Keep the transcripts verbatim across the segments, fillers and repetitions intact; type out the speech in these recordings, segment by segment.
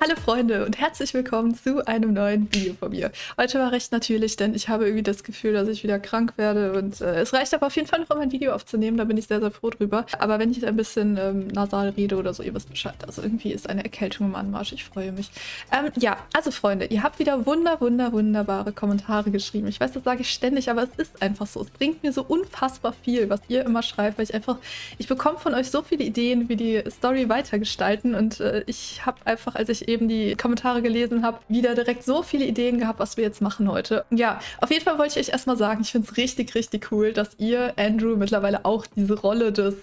Hallo Freunde und herzlich willkommen zu einem neuen Video von mir. Heute war recht natürlich, denn ich habe irgendwie das Gefühl, dass ich wieder krank werde und äh, es reicht aber auf jeden Fall noch, um ein Video aufzunehmen, da bin ich sehr, sehr froh drüber. Aber wenn ich ein bisschen ähm, nasal rede oder so, ihr wisst Bescheid, also irgendwie ist eine Erkältung im Anmarsch, ich freue mich. Ähm, ja, also Freunde, ihr habt wieder wunder, wunder, wunderbare Kommentare geschrieben. Ich weiß, das sage ich ständig, aber es ist einfach so. Es bringt mir so unfassbar viel, was ihr immer schreibt, weil ich einfach, ich bekomme von euch so viele Ideen, wie die Story weitergestalten und äh, ich habe einfach, als ich eben die Kommentare gelesen habe, wieder direkt so viele Ideen gehabt, was wir jetzt machen heute. Ja, auf jeden Fall wollte ich euch erstmal sagen, ich finde es richtig, richtig cool, dass ihr Andrew mittlerweile auch diese Rolle des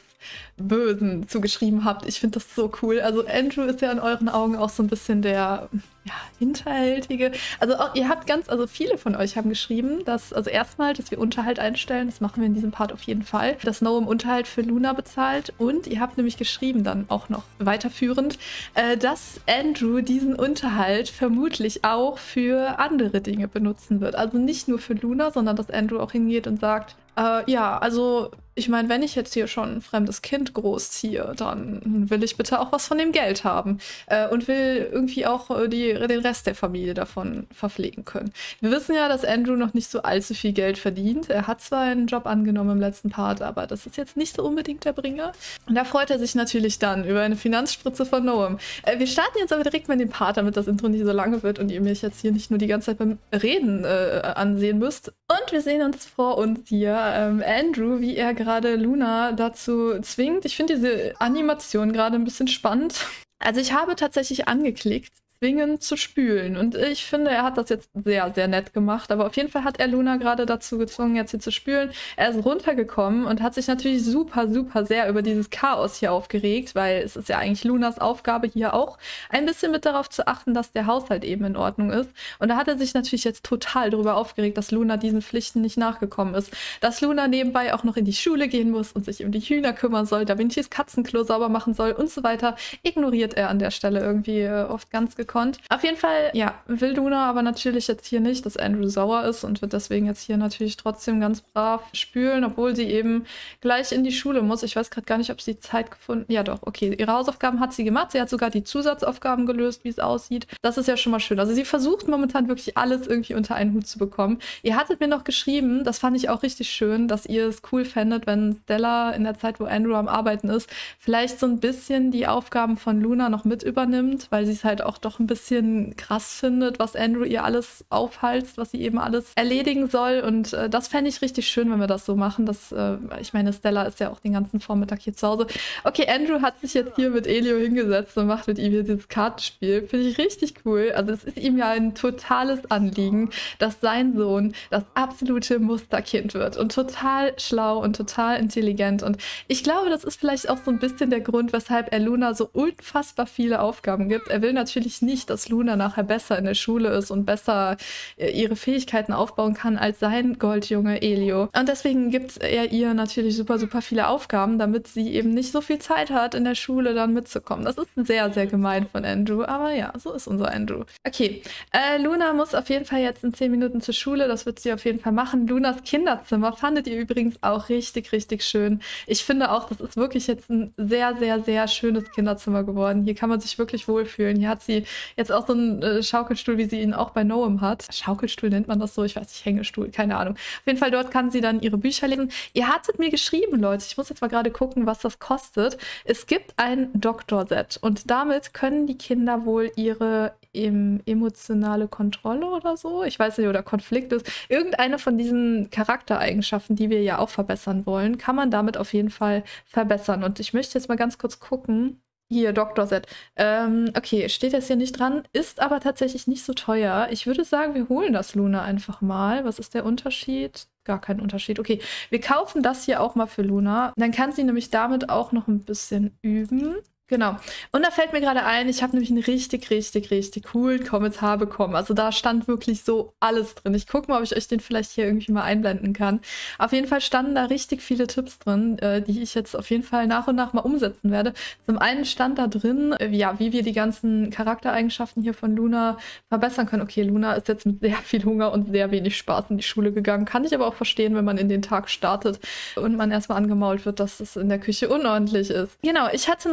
Bösen zugeschrieben habt. Ich finde das so cool. Also Andrew ist ja in euren Augen auch so ein bisschen der ja, Hinterhältige. Also auch, ihr habt ganz, also viele von euch haben geschrieben, dass, also erstmal, dass wir Unterhalt einstellen, das machen wir in diesem Part auf jeden Fall, dass Noam Unterhalt für Luna bezahlt und ihr habt nämlich geschrieben dann auch noch weiterführend, äh, dass Andrew diesen Unterhalt vermutlich auch für andere Dinge benutzen wird. Also nicht nur für Luna, sondern dass Andrew auch hingeht und sagt, äh, ja, also ich meine, wenn ich jetzt hier schon ein fremdes Kind großziehe, dann will ich bitte auch was von dem Geld haben äh, und will irgendwie auch äh, die, den Rest der Familie davon verpflegen können. Wir wissen ja, dass Andrew noch nicht so allzu viel Geld verdient. Er hat zwar einen Job angenommen im letzten Part, aber das ist jetzt nicht so unbedingt der Bringer. Und da freut er sich natürlich dann über eine Finanzspritze von Noam. Äh, wir starten jetzt aber direkt mal in den Part, damit das Intro nicht so lange wird und ihr mich jetzt hier nicht nur die ganze Zeit beim Reden äh, ansehen müsst. Und wir sehen uns vor uns hier ähm, Andrew, wie er gerade Luna dazu zwingt. Ich finde diese Animation gerade ein bisschen spannend. Also ich habe tatsächlich angeklickt, zwingend zu spülen. Und ich finde, er hat das jetzt sehr, sehr nett gemacht. Aber auf jeden Fall hat er Luna gerade dazu gezwungen, jetzt hier zu spülen. Er ist runtergekommen und hat sich natürlich super, super sehr über dieses Chaos hier aufgeregt, weil es ist ja eigentlich Lunas Aufgabe hier auch, ein bisschen mit darauf zu achten, dass der Haushalt eben in Ordnung ist. Und da hat er sich natürlich jetzt total darüber aufgeregt, dass Luna diesen Pflichten nicht nachgekommen ist. Dass Luna nebenbei auch noch in die Schule gehen muss und sich um die Hühner kümmern soll, Da Vincis Katzenklo sauber machen soll und so weiter, ignoriert er an der Stelle irgendwie äh, oft ganz gekonnt. Auf jeden Fall, ja, will Luna aber natürlich jetzt hier nicht, dass Andrew sauer ist und wird deswegen jetzt hier natürlich trotzdem ganz brav spülen, obwohl sie eben gleich in die Schule muss. Ich weiß gerade gar nicht, ob sie Zeit gefunden hat. Ja doch, okay, ihre Hausaufgaben hat sie gemacht. Sie hat sogar die Zusatzaufgaben gelöst, wie es aussieht. Das ist ja schon mal schön. Also sie versucht momentan wirklich alles irgendwie unter einen Hut zu bekommen. Ihr hattet mir noch geschrieben, das fand ich auch richtig schön, dass ihr es cool fändet, wenn Stella in der Zeit, wo Andrew am Arbeiten ist, vielleicht so ein bisschen die Aufgaben von Luna noch mit übernimmt, weil sie es halt auch doch ein bisschen krass findet, was Andrew ihr alles aufhalst, was sie eben alles erledigen soll. Und äh, das fände ich richtig schön, wenn wir das so machen. Das, äh, ich meine, Stella ist ja auch den ganzen Vormittag hier zu Hause. Okay, Andrew hat sich jetzt hier mit Elio hingesetzt und macht mit ihm hier dieses Kartenspiel. Finde ich richtig cool. Also es ist ihm ja ein totales Anliegen, dass sein Sohn das absolute Musterkind wird und total schlau und total intelligent. Und ich glaube, das ist vielleicht auch so ein bisschen der Grund, weshalb er Luna so unfassbar viele Aufgaben gibt. Er will natürlich nicht nicht, dass Luna nachher besser in der Schule ist und besser äh, ihre Fähigkeiten aufbauen kann als sein Goldjunge Elio. Und deswegen gibt er ihr natürlich super, super viele Aufgaben, damit sie eben nicht so viel Zeit hat, in der Schule dann mitzukommen. Das ist sehr, sehr gemein von Andrew, aber ja, so ist unser Andrew. Okay, äh, Luna muss auf jeden Fall jetzt in zehn Minuten zur Schule, das wird sie auf jeden Fall machen. Lunas Kinderzimmer fandet ihr übrigens auch richtig, richtig schön. Ich finde auch, das ist wirklich jetzt ein sehr, sehr, sehr schönes Kinderzimmer geworden. Hier kann man sich wirklich wohlfühlen. Hier hat sie jetzt auch so einen äh, Schaukelstuhl, wie sie ihn auch bei Noam hat. Schaukelstuhl nennt man das so, ich weiß nicht, Hängestuhl, keine Ahnung. Auf jeden Fall, dort kann sie dann ihre Bücher lesen. Ihr hattet mir geschrieben, Leute, ich muss jetzt mal gerade gucken, was das kostet. Es gibt ein Doktorset und damit können die Kinder wohl ihre em emotionale Kontrolle oder so, ich weiß nicht, oder Konflikt ist, irgendeine von diesen Charaktereigenschaften, die wir ja auch verbessern wollen, kann man damit auf jeden Fall verbessern. Und ich möchte jetzt mal ganz kurz gucken. Hier, Doktorset. Ähm, okay, steht jetzt hier nicht dran, ist aber tatsächlich nicht so teuer. Ich würde sagen, wir holen das Luna einfach mal. Was ist der Unterschied? Gar kein Unterschied. Okay, wir kaufen das hier auch mal für Luna. Dann kann sie nämlich damit auch noch ein bisschen üben. Genau. Und da fällt mir gerade ein, ich habe nämlich einen richtig, richtig, richtig coolen Kommentar bekommen. Also da stand wirklich so alles drin. Ich gucke mal, ob ich euch den vielleicht hier irgendwie mal einblenden kann. Auf jeden Fall standen da richtig viele Tipps drin, äh, die ich jetzt auf jeden Fall nach und nach mal umsetzen werde. Zum einen stand da drin, äh, ja, wie wir die ganzen Charaktereigenschaften hier von Luna verbessern können. Okay, Luna ist jetzt mit sehr viel Hunger und sehr wenig Spaß in die Schule gegangen. Kann ich aber auch verstehen, wenn man in den Tag startet und man erstmal angemault wird, dass es in der Küche unordentlich ist. Genau, ich hatte noch überlegt,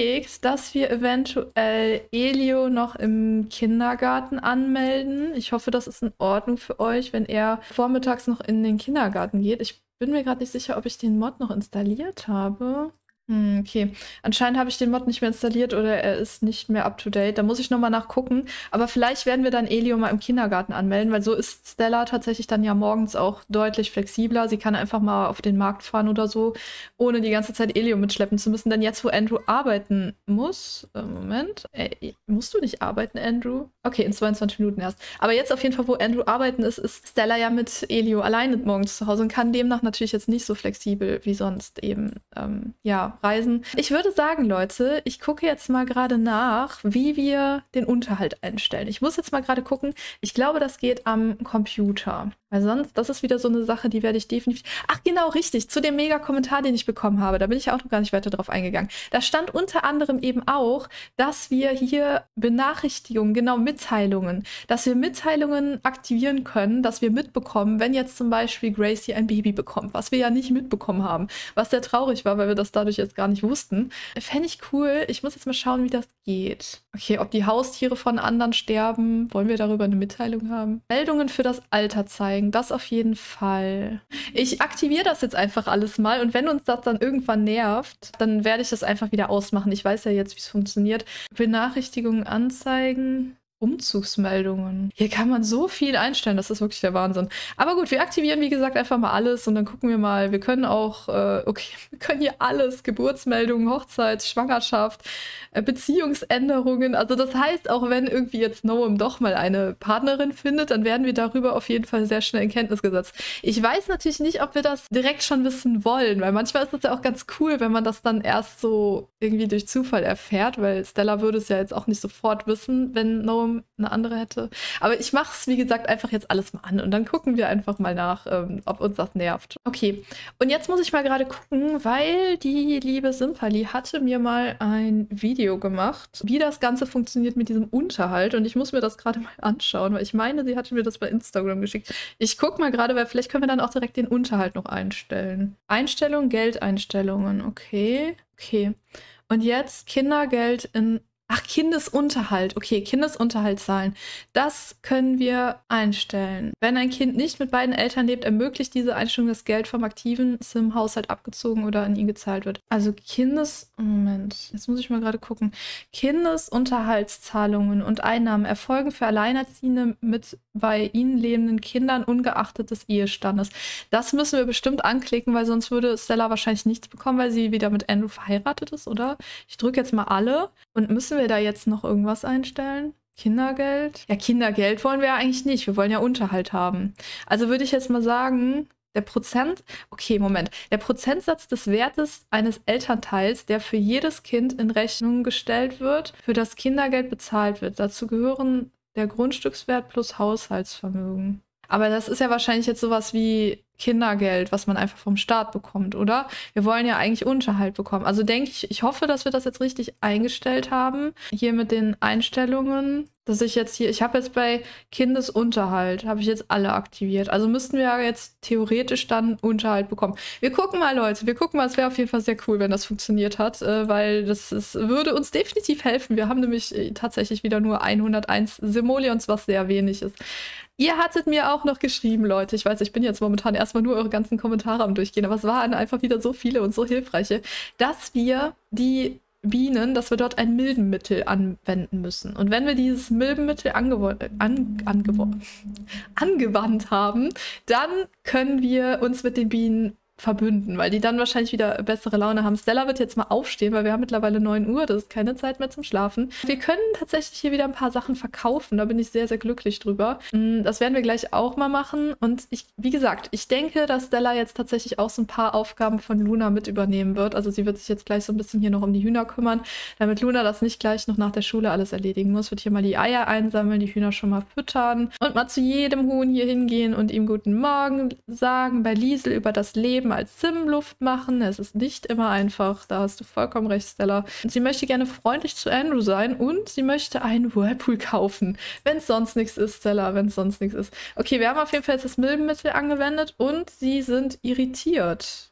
überlegt, dass wir eventuell Elio noch im Kindergarten anmelden. Ich hoffe, das ist in Ordnung für euch, wenn er vormittags noch in den Kindergarten geht. Ich bin mir gerade nicht sicher, ob ich den Mod noch installiert habe. Hm, okay. Anscheinend habe ich den Mod nicht mehr installiert oder er ist nicht mehr up to date. Da muss ich nochmal nachgucken. Aber vielleicht werden wir dann Elio mal im Kindergarten anmelden, weil so ist Stella tatsächlich dann ja morgens auch deutlich flexibler. Sie kann einfach mal auf den Markt fahren oder so, ohne die ganze Zeit Elio mitschleppen zu müssen. Denn jetzt, wo Andrew arbeiten muss, äh, Moment, äh, musst du nicht arbeiten, Andrew? Okay, in zweiundzwanzig Minuten erst. Aber jetzt auf jeden Fall, wo Andrew arbeiten ist, ist Stella ja mit Elio alleine morgens zu Hause und kann demnach natürlich jetzt nicht so flexibel wie sonst eben, ähm, ja, reisen. Ich würde sagen, Leute, ich gucke jetzt mal gerade nach, wie wir den Unterhalt einstellen. Ich muss jetzt mal gerade gucken. Ich glaube, das geht am Computer. Weil sonst, das ist wieder so eine Sache, die werde ich definitiv... Ach, genau, richtig. Zu dem Mega-Kommentar, den ich bekommen habe. Da bin ich ja auch noch gar nicht weiter drauf eingegangen. Da stand unter anderem eben auch, dass wir hier Benachrichtigungen, genau Mitteilungen, dass wir Mitteilungen aktivieren können, dass wir mitbekommen, wenn jetzt zum Beispiel Gracie ein Baby bekommt, was wir ja nicht mitbekommen haben, was sehr traurig war, weil wir das dadurch jetzt gar nicht wussten. Fände ich cool. Ich muss jetzt mal schauen, wie das geht. Okay, ob die Haustiere von anderen sterben, wollen wir darüber eine Mitteilung haben? Meldungen für das Alter zeigen. Das auf jeden Fall. Ich aktiviere das jetzt einfach alles mal und wenn uns das dann irgendwann nervt, dann werde ich das einfach wieder ausmachen. Ich weiß ja jetzt, wie es funktioniert. Benachrichtigungen anzeigen. Umzugsmeldungen. Hier kann man so viel einstellen, das ist wirklich der Wahnsinn. Aber gut, wir aktivieren, wie gesagt, einfach mal alles und dann gucken wir mal. Wir können auch, äh, okay, wir können hier alles, Geburtsmeldungen, Hochzeit, Schwangerschaft, äh, Beziehungsänderungen. Also das heißt, auch wenn irgendwie jetzt Noam doch mal eine Partnerin findet, dann werden wir darüber auf jeden Fall sehr schnell in Kenntnis gesetzt. Ich weiß natürlich nicht, ob wir das direkt schon wissen wollen, weil manchmal ist das ja auch ganz cool, wenn man das dann erst so irgendwie durch Zufall erfährt, weil Stella würde es ja jetzt auch nicht sofort wissen, wenn Noam eine andere hätte. Aber ich mache es, wie gesagt, einfach jetzt alles mal an und dann gucken wir einfach mal nach, ähm, ob uns das nervt. Okay, und jetzt muss ich mal gerade gucken, weil die liebe Simpali hatte mir mal ein Video gemacht, wie das Ganze funktioniert mit diesem Unterhalt und ich muss mir das gerade mal anschauen, weil ich meine, sie hatte mir das bei Instagram geschickt. Ich gucke mal gerade, weil vielleicht können wir dann auch direkt den Unterhalt noch einstellen. Einstellungen, Geldeinstellungen, okay, okay. Und jetzt Kindergeld in Ach, Kindesunterhalt. Okay, Kindesunterhalt zahlen. Das können wir einstellen. Wenn ein Kind nicht mit beiden Eltern lebt, ermöglicht diese Einstellung, dass Geld vom aktiven Sim-Haushalt abgezogen oder an ihn gezahlt wird. Also Kindes... Moment, jetzt muss ich mal gerade gucken. Kindesunterhaltszahlungen und Einnahmen erfolgen für Alleinerziehende mit bei ihnen lebenden Kindern ungeachtet des Ehestandes. Das müssen wir bestimmt anklicken, weil sonst würde Stella wahrscheinlich nichts bekommen, weil sie wieder mit Andrew verheiratet ist, oder? Ich drücke jetzt mal alle. Und müssen wir da jetzt noch irgendwas einstellen? Kindergeld? Ja, Kindergeld wollen wir ja eigentlich nicht. Wir wollen ja Unterhalt haben. Also würde ich jetzt mal sagen, der Prozent... Okay, Moment. Der Prozentsatz des Wertes eines Elternteils, der für jedes Kind in Rechnung gestellt wird, für das Kindergeld bezahlt wird. Dazu gehören der Grundstückswert plus Haushaltsvermögen. Aber das ist ja wahrscheinlich jetzt sowas wie Kindergeld, was man einfach vom Staat bekommt, oder? Wir wollen ja eigentlich Unterhalt bekommen. Also denke ich, ich hoffe, dass wir das jetzt richtig eingestellt haben. Hier mit den Einstellungen, dass ich jetzt hier, ich habe jetzt bei Kindesunterhalt, habe ich jetzt alle aktiviert. Also müssten wir ja jetzt theoretisch dann Unterhalt bekommen. Wir gucken mal, Leute, wir gucken mal. Es wäre auf jeden Fall sehr cool, wenn das funktioniert hat, äh, weil das ist, würde uns definitiv helfen. Wir haben nämlich äh, tatsächlich wieder nur hunderteins Simoleons, was sehr wenig ist. Ihr hattet mir auch noch geschrieben, Leute. Ich weiß, ich bin jetzt momentan erstmal nur eure ganzen Kommentare am Durchgehen, aber es waren einfach wieder so viele und so hilfreiche, dass wir die Bienen, dass wir dort ein Milbenmittel anwenden müssen. Und wenn wir dieses Milbenmittel angew an angew angewandt haben, dann können wir uns mit den Bienen verbünden, weil die dann wahrscheinlich wieder bessere Laune haben. Stella wird jetzt mal aufstehen, weil wir haben mittlerweile neun Uhr, das ist keine Zeit mehr zum Schlafen. Wir können tatsächlich hier wieder ein paar Sachen verkaufen, da bin ich sehr, sehr glücklich drüber. Das werden wir gleich auch mal machen und ich, wie gesagt, ich denke, dass Stella jetzt tatsächlich auch so ein paar Aufgaben von Luna mit übernehmen wird. Also sie wird sich jetzt gleich so ein bisschen hier noch um die Hühner kümmern, damit Luna das nicht gleich noch nach der Schule alles erledigen muss. Wird hier mal die Eier einsammeln, die Hühner schon mal füttern und mal zu jedem Huhn hier hingehen und ihm guten Morgen sagen, bei Liesel über das Leben als Sim-Luft machen. Es ist nicht immer einfach. Da hast du vollkommen recht, Stella. Und sie möchte gerne freundlich zu Andrew sein und sie möchte einen Whirlpool kaufen. Wenn es sonst nichts ist, Stella, wenn es sonst nichts ist. Okay, wir haben auf jeden Fall jetzt das Milbenmittel angewendet und sie sind irritiert.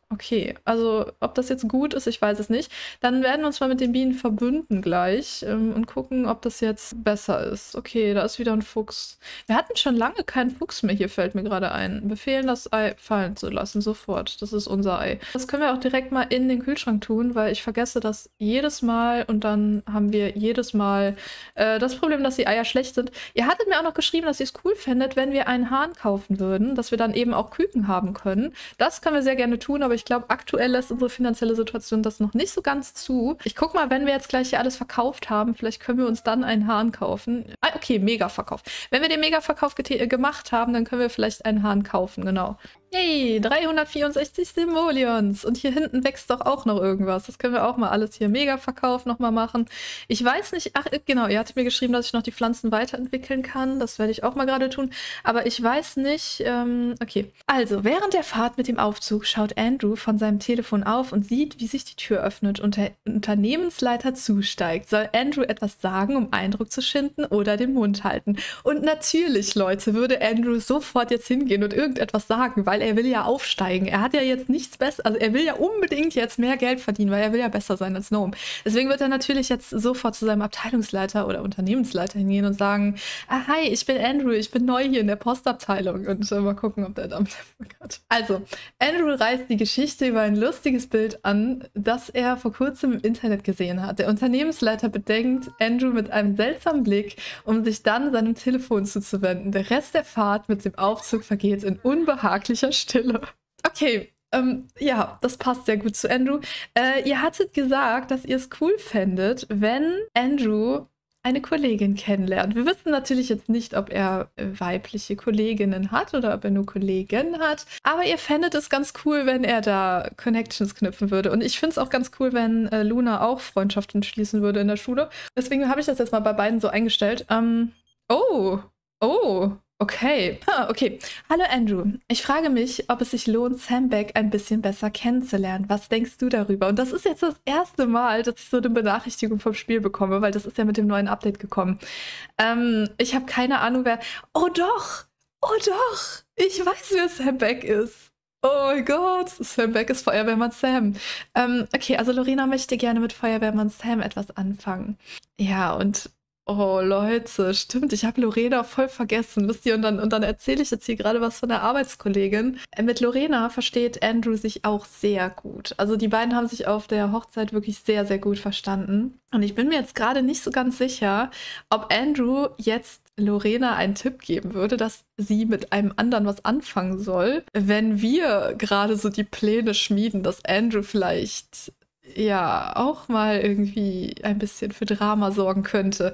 Okay, also ob das jetzt gut ist, ich weiß es nicht. Dann werden wir uns mal mit den Bienen verbünden gleich ähm, und gucken, ob das jetzt besser ist. Okay, da ist wieder ein Fuchs. Wir hatten schon lange keinen Fuchs mehr hier, fällt mir gerade ein. Befehlen, das Ei fallen zu lassen, sofort. Das ist unser Ei. Das können wir auch direkt mal in den Kühlschrank tun, weil ich vergesse das jedes Mal und dann haben wir jedes Mal äh, das Problem, dass die Eier schlecht sind. Ihr hattet mir auch noch geschrieben, dass ihr es cool fändet, wenn wir einen Hahn kaufen würden, dass wir dann eben auch Küken haben können. Das können wir sehr gerne tun, aber ich glaube, aktuell lässt unsere finanzielle Situation das noch nicht so ganz zu. Ich guck mal, wenn wir jetzt gleich hier alles verkauft haben, vielleicht können wir uns dann einen Hahn kaufen. Ah, okay, Mega-Verkauf. Wenn wir den Mega-Verkauf gemacht haben, dann können wir vielleicht einen Hahn kaufen, genau. Yay, dreihundertvierundsechzig Simoleons. Und hier hinten wächst doch auch noch irgendwas. Das können wir auch mal alles hier Mega-Verkauf nochmal machen. Ich weiß nicht, ach genau, ihr hattet mir geschrieben, dass ich noch die Pflanzen weiterentwickeln kann. Das werde ich auch mal gerade tun. Aber ich weiß nicht, ähm, okay. Also, während der Fahrt mit dem Aufzug schaut Andrew von seinem Telefon auf und sieht, wie sich die Tür öffnet und der Unternehmensleiter zusteigt. Soll Andrew etwas sagen, um Eindruck zu schinden oder den Mund halten? Und natürlich, Leute, würde Andrew sofort jetzt hingehen und irgendetwas sagen, weil er will ja aufsteigen. Er hat ja jetzt nichts besser, also er will ja unbedingt jetzt mehr Geld verdienen, weil er will ja besser sein als Gnome. Deswegen wird er natürlich jetzt sofort zu seinem Abteilungsleiter oder Unternehmensleiter hingehen und sagen, ah, hi, ich bin Andrew, ich bin neu hier in der Postabteilung und äh, mal gucken, ob der damit Erfolg hat. Also, Andrew reißt die Geschichte über ein lustiges Bild an, das er vor kurzem im Internet gesehen hat. Der Unternehmensleiter bedenkt Andrew mit einem seltsamen Blick, um sich dann seinem Telefon zuzuwenden. Der Rest der Fahrt mit dem Aufzug vergeht in unbehaglicher Stille. Okay, ähm, ja, das passt sehr gut zu Andrew. Äh, ihr hattet gesagt, dass ihr es cool fändet, wenn Andrew eine Kollegin kennenlernt. Wir wissen natürlich jetzt nicht, ob er äh, weibliche Kolleginnen hat oder ob er nur Kollegen hat. Aber ihr fändet es ganz cool, wenn er da Connections knüpfen würde. Und ich finde es auch ganz cool, wenn äh, Luna auch Freundschaften schließen würde in der Schule. Deswegen habe ich das jetzt mal bei beiden so eingestellt. Ähm, oh, oh. Okay, ah, okay. Hallo Andrew. Ich frage mich, ob es sich lohnt, Sam Beck ein bisschen besser kennenzulernen. Was denkst du darüber? Und das ist jetzt das erste Mal, dass ich so eine Benachrichtigung vom Spiel bekomme, weil das ist ja mit dem neuen Update gekommen. Ähm, ich habe keine Ahnung, wer... Oh doch! Oh doch! Ich weiß, wer Sam Beck ist. Oh mein Gott, Sam Beck ist Feuerwehrmann Sam. Ähm, okay, also Lorena möchte gerne mit Feuerwehrmann Sam etwas anfangen. Ja, und... Oh, Leute, stimmt. Ich habe Lorena voll vergessen, wisst ihr? Und dann, und dann erzähle ich jetzt hier gerade was von der Arbeitskollegin. Äh, Mit Lorena versteht Andrew sich auch sehr gut. Also die beiden haben sich auf der Hochzeit wirklich sehr, sehr gut verstanden. Und ich bin mir jetzt gerade nicht so ganz sicher, ob Andrew jetzt Lorena einen Tipp geben würde, dass sie mit einem anderen was anfangen soll, wenn wir gerade so die Pläne schmieden, dass Andrew vielleicht... ja, auch mal irgendwie ein bisschen für Drama sorgen könnte.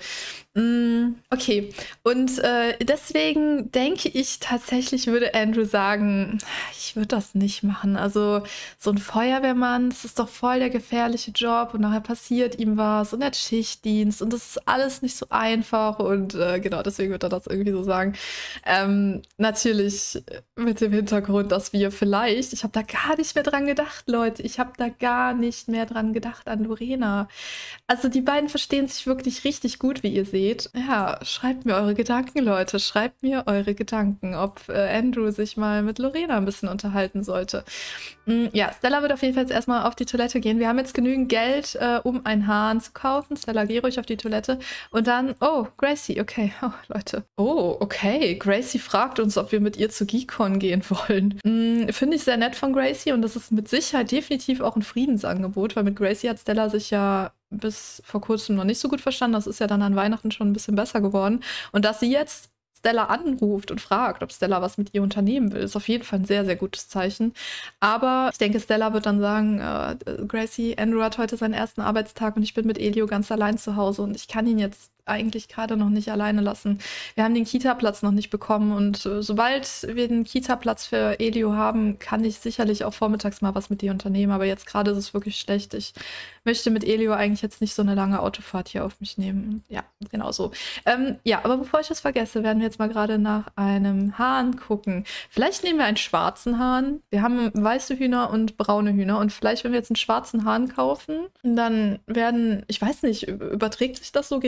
Mm, okay, und äh, deswegen denke ich tatsächlich, würde Andrew sagen, ich würde das nicht machen. Also so ein Feuerwehrmann, das ist doch voll der gefährliche Job und nachher passiert ihm was und er hat Schichtdienst und das ist alles nicht so einfach und äh, genau, deswegen würde er das irgendwie so sagen. Ähm, natürlich mit dem Hintergrund, dass wir vielleicht, ich habe da gar nicht mehr dran gedacht, Leute, ich habe da gar nicht mehr dran gedacht an Lorena. Also die beiden verstehen sich wirklich richtig gut, wie ihr seht. Ja, schreibt mir eure Gedanken, Leute. Schreibt mir eure Gedanken, ob äh, Andrew sich mal mit Lorena ein bisschen unterhalten sollte. Mm, ja, Stella wird auf jeden Fall jetzt erstmal auf die Toilette gehen. Wir haben jetzt genügend Geld, äh, um einen Hahn zu kaufen. Stella, geh ruhig auf die Toilette. Und dann, oh, Gracie, okay. Oh, Leute. Oh, okay. Gracie fragt uns, ob wir mit ihr zu GeekCon gehen wollen. Mm, finde ich sehr nett von Gracie und das ist mit Sicherheit definitiv auch ein Friedensangebot, weil mit Gracie hat Stella sich ja bis vor kurzem noch nicht so gut verstanden. Das ist ja dann an Weihnachten schon ein bisschen besser geworden. Und dass sie jetzt Stella anruft und fragt, ob Stella was mit ihr unternehmen will, ist auf jeden Fall ein sehr, sehr gutes Zeichen. Aber ich denke, Stella wird dann sagen, äh, Gracie, Andrew hat heute seinen ersten Arbeitstag und ich bin mit Elio ganz allein zu Hause und ich kann ihn jetzt eigentlich gerade noch nicht alleine lassen. Wir haben den Kita-Platz noch nicht bekommen und äh, sobald wir den Kita-Platz für Elio haben, kann ich sicherlich auch vormittags mal was mit dir unternehmen, aber jetzt gerade ist es wirklich schlecht. Ich möchte mit Elio eigentlich jetzt nicht so eine lange Autofahrt hier auf mich nehmen. Ja, genau so. Ähm, ja, aber bevor ich das vergesse, werden wir jetzt mal gerade nach einem Hahn gucken. Vielleicht nehmen wir einen schwarzen Hahn. Wir haben weiße Hühner und braune Hühner und vielleicht, wenn wir jetzt einen schwarzen Hahn kaufen, dann werden, ich weiß nicht, überträgt sich das so genetisch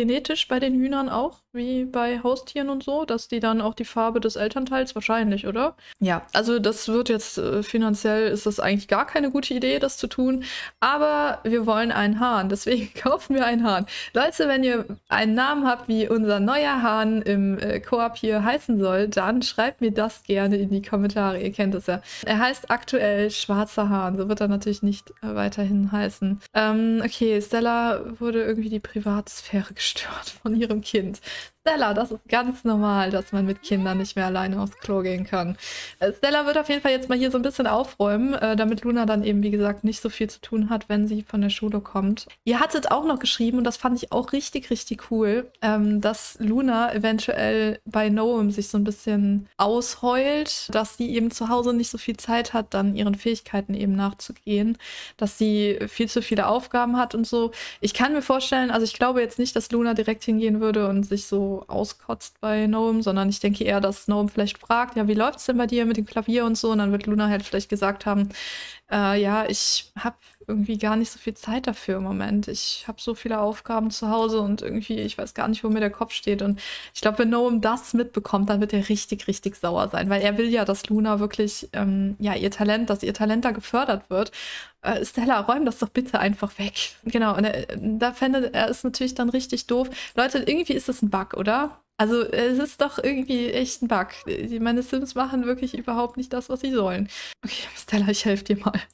automatisch bei den Hühnern auch, wie bei Haustieren und so, dass die dann auch die Farbe des Elternteils wahrscheinlich, oder? Ja, also das wird jetzt äh, finanziell ist das eigentlich gar keine gute Idee, das zu tun. Aber wir wollen einen Hahn, deswegen kaufen wir einen Hahn. Leute, wenn ihr einen Namen habt, wie unser neuer Hahn im äh, Koop hier heißen soll, dann schreibt mir das gerne in die Kommentare. Ihr kennt es ja. Er heißt aktuell Schwarzer Hahn, so wird er natürlich nicht äh, weiterhin heißen. Ähm, okay, Stella wurde irgendwie die Privatsphäre gestört von ihrem Kind. Stella, das ist ganz normal, dass man mit Kindern nicht mehr alleine aufs Klo gehen kann. Äh, Stella wird auf jeden Fall jetzt mal hier so ein bisschen aufräumen, äh, damit Luna dann eben, wie gesagt, nicht so viel zu tun hat, wenn sie von der Schule kommt. Ihr hattet auch noch geschrieben, und das fand ich auch richtig, richtig cool, ähm, dass Luna eventuell bei Noam sich so ein bisschen ausheult, dass sie eben zu Hause nicht so viel Zeit hat, dann ihren Fähigkeiten eben nachzugehen, dass sie viel zu viele Aufgaben hat und so. Ich kann mir vorstellen, also ich glaube jetzt nicht, dass Luna direkt hingehen würde und sich so auskotzt bei Noam, sondern ich denke eher, dass Noam vielleicht fragt, ja, wie läuft's denn bei dir mit dem Klavier und so? Und dann wird Luna halt vielleicht gesagt haben, äh, ja, ich habe irgendwie gar nicht so viel Zeit dafür im Moment. Ich habe so viele Aufgaben zu Hause und irgendwie, ich weiß gar nicht, wo mir der Kopf steht. Und ich glaube, wenn Noam das mitbekommt, dann wird er richtig, richtig sauer sein, weil er will ja, dass Luna wirklich, ähm, ja, ihr Talent, dass ihr Talent da gefördert wird. Äh, Stella, räum das doch bitte einfach weg. Genau, und er, da fände er es natürlich dann richtig doof. Leute, irgendwie ist das ein Bug, oder? Also es ist doch irgendwie echt ein Bug. Meine Sims machen wirklich überhaupt nicht das, was sie sollen. Okay, Stella, ich helfe dir mal.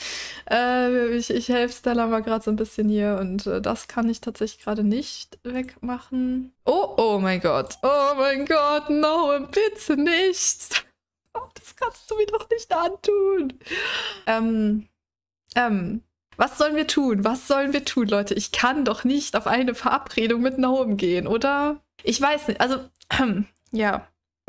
Äh, ich ich helfe Stella mal gerade so ein bisschen hier und äh, das kann ich tatsächlich gerade nicht wegmachen. Oh, oh mein Gott. Oh mein Gott, no, bitte nicht. Oh, das kannst du mir doch nicht antun. Ähm, ähm, was sollen wir tun? Was sollen wir tun, Leute? Ich kann doch nicht auf eine Verabredung mit Noam gehen, oder? Ich weiß nicht, also, ähm, ja.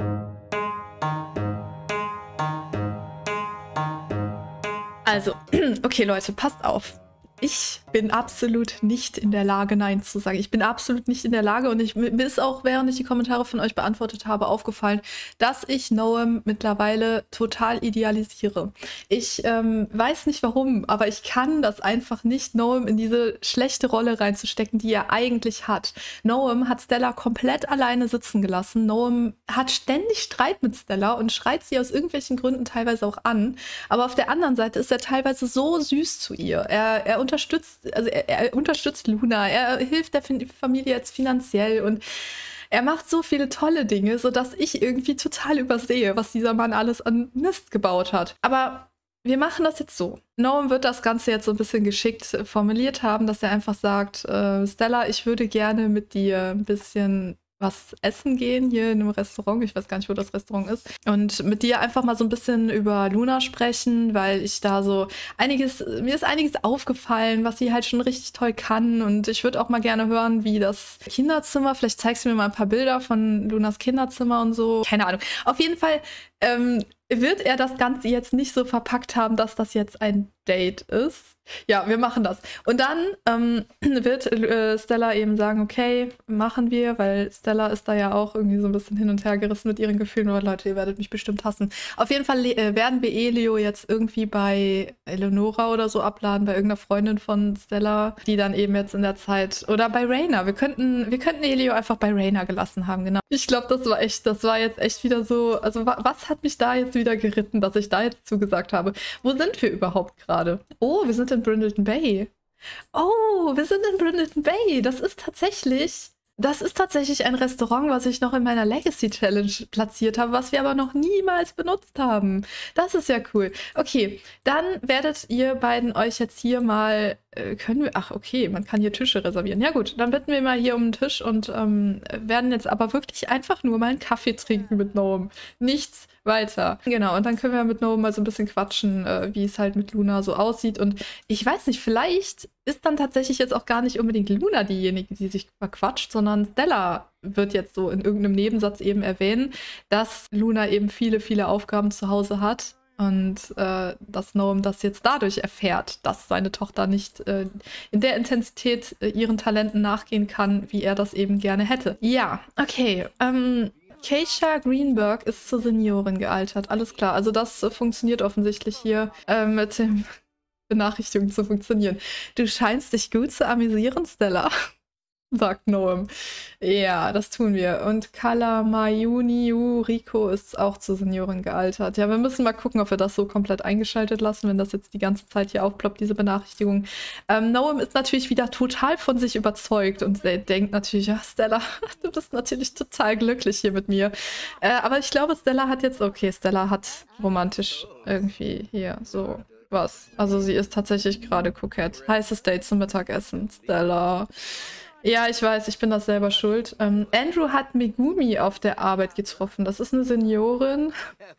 Also, okay, Leute, passt auf. Ich bin absolut nicht in der Lage, Nein zu sagen. Ich bin absolut nicht in der Lage und ich, mir ist auch, während ich die Kommentare von euch beantwortet habe, aufgefallen, dass ich Noam mittlerweile total idealisiere. Ich ähm, weiß nicht warum, aber ich kann das einfach nicht, Noam in diese schlechte Rolle reinzustecken, die er eigentlich hat. Noam hat Stella komplett alleine sitzen gelassen. Noam hat ständig Streit mit Stella und schreit sie aus irgendwelchen Gründen teilweise auch an. Aber auf der anderen Seite ist er teilweise so süß zu ihr. Er, er unterstützt, also er, er unterstützt Luna, er hilft der Familie jetzt finanziell und er macht so viele tolle Dinge, sodass ich irgendwie total übersehe, was dieser Mann alles an Mist gebaut hat. Aber wir machen das jetzt so. Noam wird das Ganze jetzt so ein bisschen geschickt formuliert haben, dass er einfach sagt, äh, Stella, ich würde gerne mit dir ein bisschen was essen gehen hier in einem Restaurant. Ich weiß gar nicht, wo das Restaurant ist. Und mit dir einfach mal so ein bisschen über Luna sprechen, weil ich da so einiges, mir ist einiges aufgefallen, was sie halt schon richtig toll kann. Und ich würde auch mal gerne hören, wie das Kinderzimmer, vielleicht zeigst du mir mal ein paar Bilder von Lunas Kinderzimmer und so. Keine Ahnung. Auf jeden Fall ähm, wird er das Ganze jetzt nicht so verpackt haben, dass das jetzt ein Date ist. Ja, wir machen das. Und dann ähm, wird äh, Stella eben sagen, okay, machen wir, weil Stella ist da ja auch irgendwie so ein bisschen hin und her gerissen mit ihren Gefühlen. Aber Leute, ihr werdet mich bestimmt hassen. Auf jeden Fall äh, werden wir Elio jetzt irgendwie bei Eleonora oder so abladen, bei irgendeiner Freundin von Stella, die dann eben jetzt in der Zeit, oder bei Raina. Wir könnten, wir könnten Elio einfach bei Raina gelassen haben, genau. Ich glaube, das war echt, das war jetzt echt wieder so, also wa was hat mich da jetzt wieder geritten, dass ich da jetzt zugesagt habe? Wo sind wir überhaupt gerade? Oh, wir sind in Brindleton Bay. Oh, wir sind in Brindleton Bay. Das ist tatsächlich, das ist tatsächlich ein Restaurant, was ich noch in meiner Legacy Challenge platziert habe, was wir aber noch niemals benutzt haben. Das ist ja cool. Okay, dann werdet ihr beiden euch jetzt hier mal, äh, können wir, ach okay, man kann hier Tische reservieren. Ja gut, dann bitten wir mal hier um einen Tisch und ähm, werden jetzt aber wirklich einfach nur mal einen Kaffee trinken mit Noam. Nichts weiter. Genau, und dann können wir mit Noam mal so ein bisschen quatschen, äh, wie es halt mit Luna so aussieht. Und ich weiß nicht, vielleicht ist dann tatsächlich jetzt auch gar nicht unbedingt Luna diejenige, die sich verquatscht, sondern Stella wird jetzt so in irgendeinem Nebensatz eben erwähnen, dass Luna eben viele, viele Aufgaben zu Hause hat. Und äh, dass Noam das jetzt dadurch erfährt, dass seine Tochter nicht äh, in der Intensität äh, ihren Talenten nachgehen kann, wie er das eben gerne hätte. Ja, okay. Ähm, Keisha Greenberg ist zur Seniorin gealtert. Alles klar. Also das äh, funktioniert offensichtlich hier äh, mit den Benachrichtigungen zu funktionieren. Du scheinst dich gut zu amüsieren, Stella. sagt Noam. Ja, das tun wir. Und Kalamayuni Rico ist auch zur Seniorin gealtert. Ja, wir müssen mal gucken, ob wir das so komplett eingeschaltet lassen, wenn das jetzt die ganze Zeit hier aufploppt, diese Benachrichtigung. Ähm, Noam ist natürlich wieder total von sich überzeugt und er denkt natürlich, ja, Stella, du bist natürlich total glücklich hier mit mir. Äh, aber ich glaube, Stella hat jetzt, okay, Stella hat romantisch irgendwie hier so was. Also sie ist tatsächlich gerade kokett. Heißes Date zum Mittagessen, Stella. Ja, ich weiß, ich bin das selber schuld. Ähm, Andrew hat Megumi auf der Arbeit getroffen. Das ist eine Seniorin.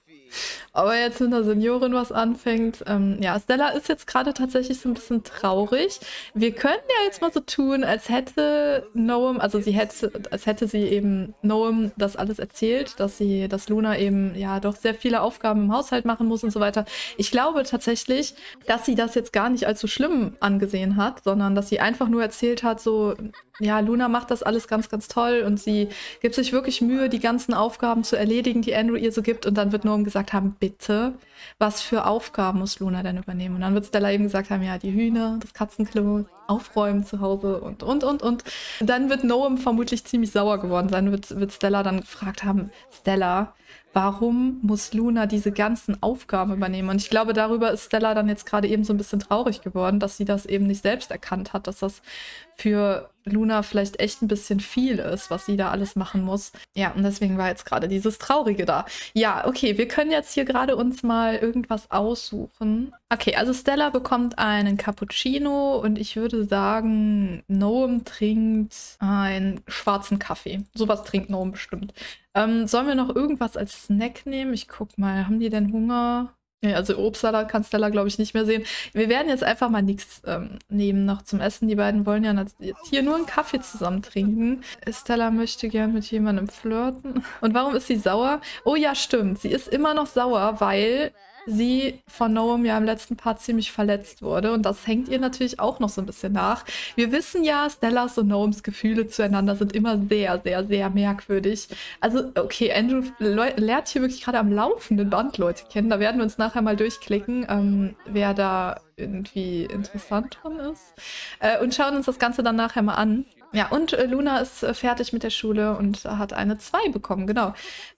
Aber jetzt mit einer Seniorin was anfängt. Ähm, ja, Stella ist jetzt gerade tatsächlich so ein bisschen traurig. Wir können ja jetzt mal so tun, als hätte Noam, also sie hätte, als hätte sie eben Noam das alles erzählt, dass sie, dass Luna eben ja doch sehr viele Aufgaben im Haushalt machen muss und so weiter. Ich glaube tatsächlich, dass sie das jetzt gar nicht als so schlimm angesehen hat, sondern dass sie einfach nur erzählt hat, so, ja, Luna macht das alles ganz, ganz toll und sie gibt sich wirklich Mühe, die ganzen Aufgaben zu erledigen, die Andrew ihr so gibt. Und dann wird Noam gesagt haben, bitte, was für Aufgaben muss Luna denn übernehmen? Und dann wird Stella eben gesagt haben, ja, die Hühner, das Katzenklo, aufräumen zu Hause und, und, und, und. Dann wird Noam vermutlich ziemlich sauer geworden sein, wird, wird Stella dann gefragt haben, Stella, warum muss Luna diese ganzen Aufgaben übernehmen? Und ich glaube, darüber ist Stella dann jetzt gerade eben so ein bisschen traurig geworden, dass sie das eben nicht selbst erkannt hat, dass das für Luna vielleicht echt ein bisschen viel ist, was sie da alles machen muss. Ja, und deswegen war jetzt gerade dieses Traurige da. Ja, okay, wir können jetzt hier gerade uns mal irgendwas aussuchen. Okay, also Stella bekommt einen Cappuccino und ich würde sagen, Noam trinkt einen schwarzen Kaffee. Sowas trinkt Noam bestimmt. Ähm, sollen wir noch irgendwas als Snack nehmen? Ich guck mal, haben die denn Hunger? Ja, also Obstsalat kann Stella, glaube ich, nicht mehr sehen. Wir werden jetzt einfach mal nichts ähm, nehmen noch zum Essen. Die beiden wollen ja jetzt hier nur einen Kaffee zusammen trinken. Stella möchte gern mit jemandem flirten. Und warum ist sie sauer? Oh ja, stimmt. Sie ist immer noch sauer, weil sie von Noam ja im letzten Part ziemlich verletzt wurde. Und das hängt ihr natürlich auch noch so ein bisschen nach. Wir wissen ja, Stellas und Noams Gefühle zueinander sind immer sehr, sehr, sehr merkwürdig. Also, okay, Andrew lernt hier wirklich gerade am laufenden Band Leute kennen. Da werden wir uns nachher mal durchklicken, ähm, wer da irgendwie interessant dran ist. Äh, und schauen uns das Ganze dann nachher mal an. Ja, und äh, Luna ist äh, fertig mit der Schule und hat eine zwei bekommen, genau.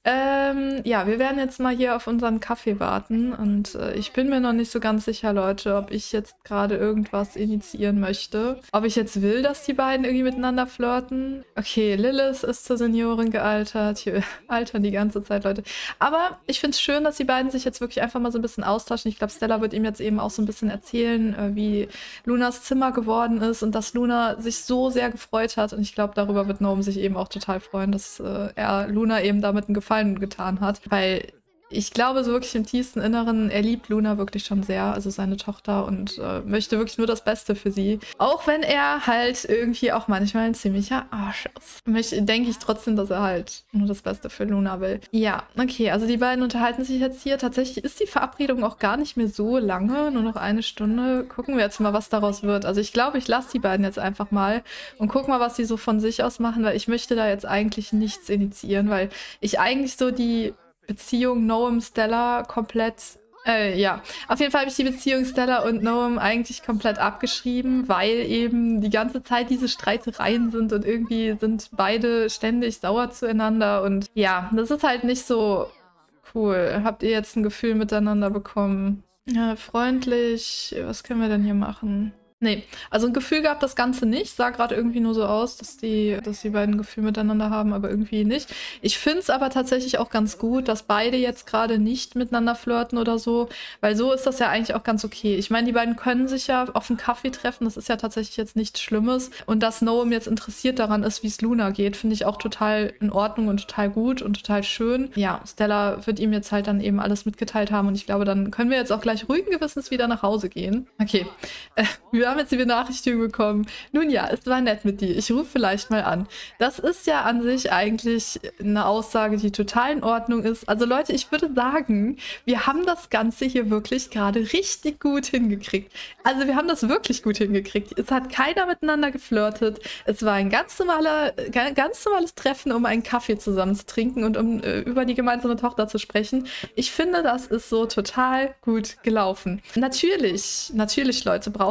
Ähm, ja, wir werden jetzt mal hier auf unseren Kaffee warten und äh, ich bin mir noch nicht so ganz sicher, Leute, ob ich jetzt gerade irgendwas initiieren möchte. Ob ich jetzt will, dass die beiden irgendwie miteinander flirten. Okay, Lilith ist zur Seniorin gealtert. Hier altern die ganze Zeit, Leute. Aber ich finde es schön, dass die beiden sich jetzt wirklich einfach mal so ein bisschen austauschen. Ich glaube, Stella wird ihm jetzt eben auch so ein bisschen erzählen, äh, wie Lunas Zimmer geworden ist und dass Luna sich so sehr gefreut hat. Und ich glaube, darüber wird Noam sich eben auch total freuen, dass äh, er Luna eben damit einen Gefallen getan hat. Weil ich glaube, so wirklich im tiefsten Inneren, er liebt Luna wirklich schon sehr, also seine Tochter, und äh, möchte wirklich nur das Beste für sie. Auch wenn er halt irgendwie auch manchmal ein ziemlicher Arsch ist. Möchte, denke ich trotzdem, dass er halt nur das Beste für Luna will. Ja, okay, also die beiden unterhalten sich jetzt hier. Tatsächlich ist die Verabredung auch gar nicht mehr so lange, nur noch eine Stunde. Gucken wir jetzt mal, was daraus wird. Also ich glaube, ich lasse die beiden jetzt einfach mal und guck mal, was sie so von sich aus machen, weil ich möchte da jetzt eigentlich nichts initiieren, weil ich eigentlich so die Beziehung Noam Stella komplett, äh, ja, auf jeden Fall habe ich die Beziehung Stella und Noam eigentlich komplett abgeschrieben, weil eben die ganze Zeit diese Streitereien sind und irgendwie sind beide ständig sauer zueinander und ja, das ist halt nicht so cool. Habt ihr jetzt ein Gefühl miteinander bekommen? Ja, freundlich, was können wir denn hier machen? Nee, also ein Gefühl gab das Ganze nicht. Sah gerade irgendwie nur so aus, dass die, dass die beiden ein Gefühl miteinander haben, aber irgendwie nicht. Ich finde es aber tatsächlich auch ganz gut, dass beide jetzt gerade nicht miteinander flirten oder so, weil so ist das ja eigentlich auch ganz okay. Ich meine, die beiden können sich ja auf einen Kaffee treffen, das ist ja tatsächlich jetzt nichts Schlimmes. Und dass Noam jetzt interessiert daran ist, wie es Luna geht, finde ich auch total in Ordnung und total gut und total schön. Ja, Stella wird ihm jetzt halt dann eben alles mitgeteilt haben und ich glaube, dann können wir jetzt auch gleich ruhigen Gewissens wieder nach Hause gehen. Okay, äh, wir Wir haben jetzt die Benachrichtigung bekommen. Nun ja, es war nett mit dir. Ich rufe vielleicht mal an. Das ist ja an sich eigentlich eine Aussage, die total in Ordnung ist. Also Leute, ich würde sagen, wir haben das Ganze hier wirklich gerade richtig gut hingekriegt. Also wir haben das wirklich gut hingekriegt. Es hat keiner miteinander geflirtet. Es war ein ganz, normaler, ganz normales Treffen, um einen Kaffee zusammen zu trinken und um äh, über die gemeinsame Tochter zu sprechen. Ich finde, das ist so total gut gelaufen. Natürlich, natürlich, Leute, brauchen wir jetzt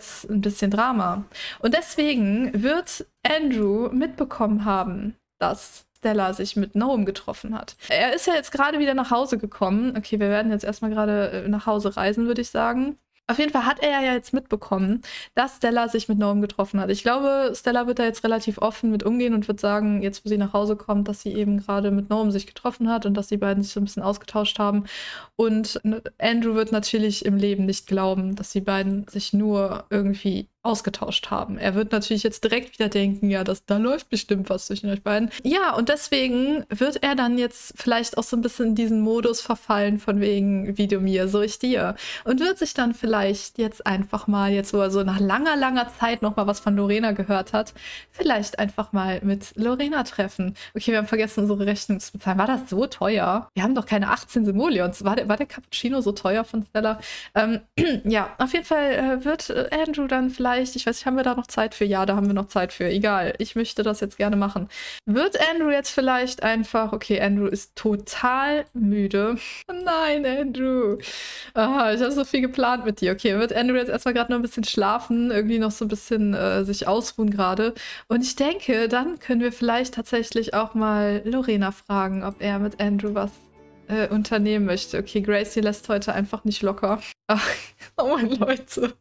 jetzt ein bisschen Drama. Und deswegen wird Andrew mitbekommen haben, dass Stella sich mit Noam getroffen hat. Er ist ja jetzt gerade wieder nach Hause gekommen. Okay, wir werden jetzt erstmal gerade nach Hause reisen, würde ich sagen. Auf jeden Fall hat er ja jetzt mitbekommen, dass Stella sich mit Noam getroffen hat. Ich glaube, Stella wird da jetzt relativ offen mit umgehen und wird sagen, jetzt wo sie nach Hause kommt, dass sie eben gerade mit Noam sich getroffen hat und dass die beiden sich so ein bisschen ausgetauscht haben. Und Andrew wird natürlich im Leben nicht glauben, dass die beiden sich nur irgendwie ausgetauscht haben. Er wird natürlich jetzt direkt wieder denken, ja, das, da läuft bestimmt was zwischen euch beiden. Ja, und deswegen wird er dann jetzt vielleicht auch so ein bisschen in diesen Modus verfallen von wegen, wie du mir, so ich dir. Und wird sich dann vielleicht jetzt einfach mal, jetzt wo er so nach langer, langer Zeit noch mal was von Lorena gehört hat, vielleicht einfach mal mit Lorena treffen. Okay, wir haben vergessen, unsere Rechnung zu bezahlen. War das so teuer? Wir haben doch keine achtzehn Simoleons. War der, war der Cappuccino so teuer von Stella? Ähm, ja, auf jeden Fall äh, wird Andrew dann vielleicht ich weiß nicht, haben wir da noch Zeit für? Ja, da haben wir noch Zeit für. Egal, ich möchte das jetzt gerne machen. Wird Andrew jetzt vielleicht einfach... Okay, Andrew ist total müde. Oh nein, Andrew. Aha, ich habe so viel geplant mit dir. Okay, wird Andrew jetzt erstmal gerade noch ein bisschen schlafen, irgendwie noch so ein bisschen äh, sich ausruhen gerade. Und ich denke, dann können wir vielleicht tatsächlich auch mal Lorena fragen, ob er mit Andrew was äh, unternehmen möchte. Okay, Gracie lässt heute einfach nicht locker. Ach, oh mein Leute.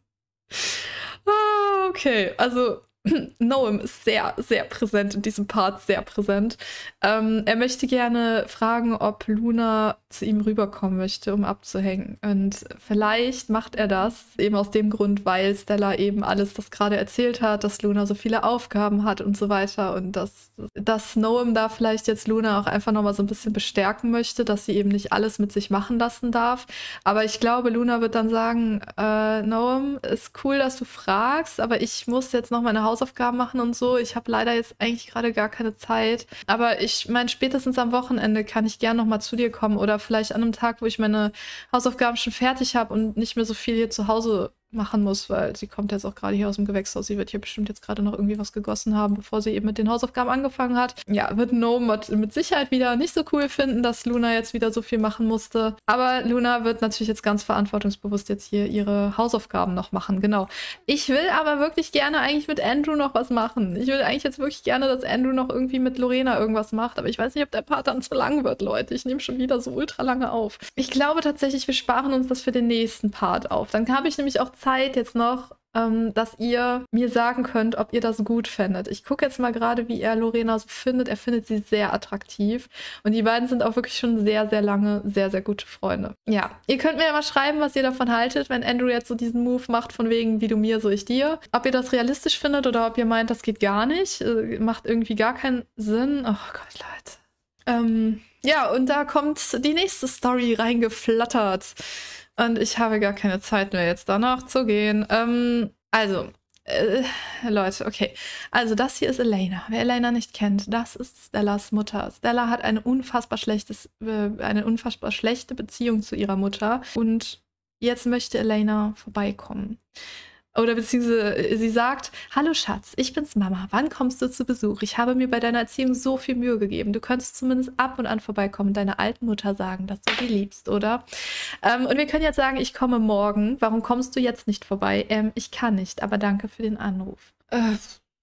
Ah, okay, also Noam ist sehr, sehr präsent in diesem Part, sehr präsent. Ähm, er möchte gerne fragen, ob Luna zu ihm rüberkommen möchte, um abzuhängen. Und vielleicht macht er das eben aus dem Grund, weil Stella eben alles das gerade erzählt hat, dass Luna so viele Aufgaben hat und so weiter. Und dass, dass Noam da vielleicht jetzt Luna auch einfach nochmal so ein bisschen bestärken möchte, dass sie eben nicht alles mit sich machen lassen darf. Aber ich glaube, Luna wird dann sagen, äh, Noam, ist cool, dass du fragst, aber ich muss jetzt noch meine Hausaufgaben machen und so. Ich habe leider jetzt eigentlich gerade gar keine Zeit. Aber ich meine, spätestens am Wochenende kann ich gern noch mal zu dir kommen oder vielleicht an einem Tag, wo ich meine Hausaufgaben schon fertig habe und nicht mehr so viel hier zu Hause machen muss, weil sie kommt jetzt auch gerade hier aus dem Gewächshaus. Sie wird hier bestimmt jetzt gerade noch irgendwie was gegossen haben, bevor sie eben mit den Hausaufgaben angefangen hat. Ja, wird Noam mit Sicherheit wieder nicht so cool finden, dass Luna jetzt wieder so viel machen musste. Aber Luna wird natürlich jetzt ganz verantwortungsbewusst jetzt hier ihre Hausaufgaben noch machen. Genau. Ich will aber wirklich gerne eigentlich mit Andrew noch was machen. Ich will eigentlich jetzt wirklich gerne, dass Andrew noch irgendwie mit Lorena irgendwas macht. Aber ich weiß nicht, ob der Part dann zu lang wird, Leute. Ich nehme schon wieder so ultra lange auf. Ich glaube tatsächlich, wir sparen uns das für den nächsten Part auf. Dann habe ich nämlich auch Zeit jetzt noch, ähm, dass ihr mir sagen könnt, ob ihr das gut fändet. Ich gucke jetzt mal gerade, wie er Lorena so findet. Er findet sie sehr attraktiv. Und die beiden sind auch wirklich schon sehr, sehr lange sehr, sehr gute Freunde. Ja, ihr könnt mir ja mal schreiben, was ihr davon haltet, wenn Andrew jetzt so diesen Move macht, von wegen, wie du mir, so ich dir. Ob ihr das realistisch findet oder ob ihr meint, das geht gar nicht. Äh, macht irgendwie gar keinen Sinn. Oh Gott, Leute. Ähm, ja, und da kommt die nächste Story reingeflattert. Und ich habe gar keine Zeit mehr, jetzt danach zu gehen. Ähm, also, äh, Leute, okay. Also, das hier ist Elena. Wer Elena nicht kennt, das ist Stellas Mutter. Stella hat eine unfassbar schlechtes, äh, eine unfassbar schlechte Beziehung zu ihrer Mutter. Und jetzt möchte Elena vorbeikommen. Oder beziehungsweise sie sagt, hallo Schatz, ich bin's Mama, wann kommst du zu Besuch? Ich habe mir bei deiner Erziehung so viel Mühe gegeben. Du könntest zumindest ab und an vorbeikommen und deiner alten Mutter sagen, dass du sie liebst, oder? Ähm, und wir können jetzt sagen, ich komme morgen. Warum kommst du jetzt nicht vorbei? Ähm, ich kann nicht, aber danke für den Anruf. Äh,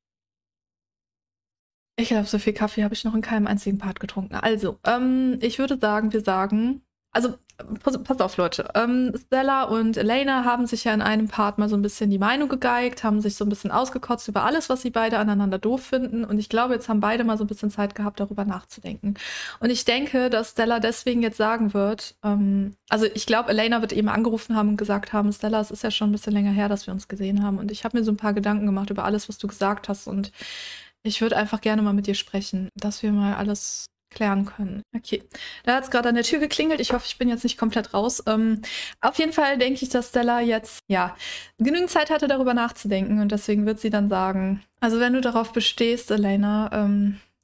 ich glaube, so viel Kaffee habe ich noch in keinem einzigen Part getrunken. Also, ähm, ich würde sagen, wir sagen... Also, pass, pass auf, Leute. Ähm, Stella und Elena haben sich ja in einem Part mal so ein bisschen die Meinung gegeigt, haben sich so ein bisschen ausgekotzt über alles, was sie beide aneinander doof finden. Und ich glaube, jetzt haben beide mal so ein bisschen Zeit gehabt, darüber nachzudenken. Und ich denke, dass Stella deswegen jetzt sagen wird, ähm, also ich glaube, Elena wird eben angerufen haben und gesagt haben, Stella, es ist ja schon ein bisschen länger her, dass wir uns gesehen haben. Und ich habe mir so ein paar Gedanken gemacht über alles, was du gesagt hast. Und ich würde einfach gerne mal mit dir sprechen, dass wir mal alles klären können. Okay, da hat es gerade an der Tür geklingelt. Ich hoffe, ich bin jetzt nicht komplett raus. Ähm, auf jeden Fall denke ich, dass Stella jetzt, ja, genügend Zeit hatte, darüber nachzudenken. Und deswegen wird sie dann sagen, also wenn du darauf bestehst, Elena, ähm,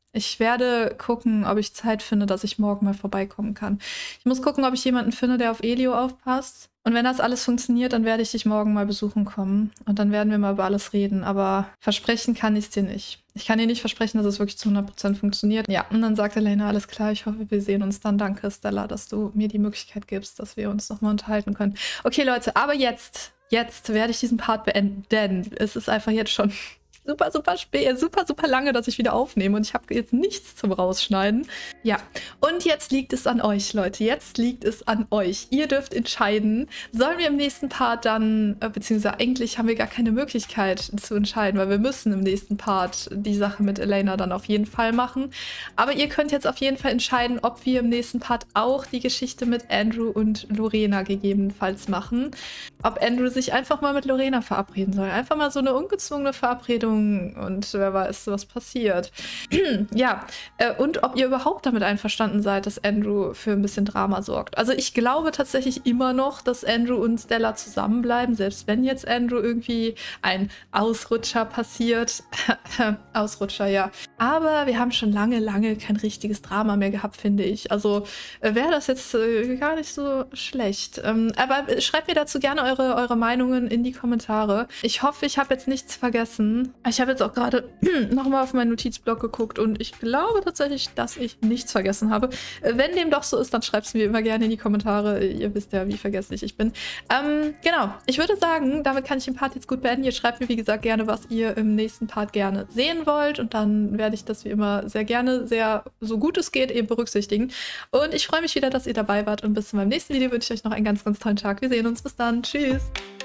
Ich werde gucken, ob ich Zeit finde, dass ich morgen mal vorbeikommen kann. Ich muss gucken, ob ich jemanden finde, der auf Elio aufpasst. Und wenn das alles funktioniert, dann werde ich dich morgen mal besuchen kommen. Und dann werden wir mal über alles reden. Aber versprechen kann ich es dir nicht. Ich kann dir nicht versprechen, dass es wirklich zu hundert Prozent funktioniert. Ja, und dann sagt Elena, alles klar, ich hoffe, wir sehen uns dann. Danke, Stella, dass du mir die Möglichkeit gibst, dass wir uns nochmal unterhalten können. Okay, Leute, aber jetzt, jetzt werde ich diesen Part beenden. Denn es ist einfach jetzt schon super, super spät, super, super lange, dass ich wieder aufnehme und ich habe jetzt nichts zum Rausschneiden. Ja, und jetzt liegt es an euch, Leute. Jetzt liegt es an euch. Ihr dürft entscheiden, sollen wir im nächsten Part dann, äh, beziehungsweise eigentlich haben wir gar keine Möglichkeit zu entscheiden, weil wir müssen im nächsten Part die Sache mit Elena dann auf jeden Fall machen. Aber ihr könnt jetzt auf jeden Fall entscheiden, ob wir im nächsten Part auch die Geschichte mit Andrew und Lorena gegebenenfalls machen. Ob Andrew sich einfach mal mit Lorena verabreden soll. Einfach mal so eine ungezwungene Verabredung und wer weiß, was passiert. Ja, äh, und ob ihr überhaupt damit einverstanden seid, dass Andrew für ein bisschen Drama sorgt. Also ich glaube tatsächlich immer noch, dass Andrew und Stella zusammenbleiben, selbst wenn jetzt Andrew irgendwie ein Ausrutscher passiert. Ausrutscher, ja. Aber wir haben schon lange, lange kein richtiges Drama mehr gehabt, finde ich. Also äh, wäre das jetzt äh, gar nicht so schlecht. Ähm, aber schreibt mir dazu gerne eure, eure Meinungen in die Kommentare. Ich hoffe, ich habe jetzt nichts vergessen. Ich habe jetzt auch gerade nochmal auf meinen Notizblock geguckt und ich glaube tatsächlich, dass ich nichts vergessen habe. Wenn dem doch so ist, dann schreibt es mir immer gerne in die Kommentare. Ihr wisst ja, wie vergesslich ich bin. Ähm, genau, ich würde sagen, damit kann ich den Part jetzt gut beenden. Ihr schreibt mir, wie gesagt, gerne, was ihr im nächsten Part gerne sehen wollt und dann werde ich das wie immer sehr gerne, sehr so gut es geht, eben berücksichtigen. Und ich freue mich wieder, dass ihr dabei wart und bis zu meinem nächsten Video wünsche ich euch noch einen ganz, ganz tollen Tag. Wir sehen uns. Bis dann. Tschüss.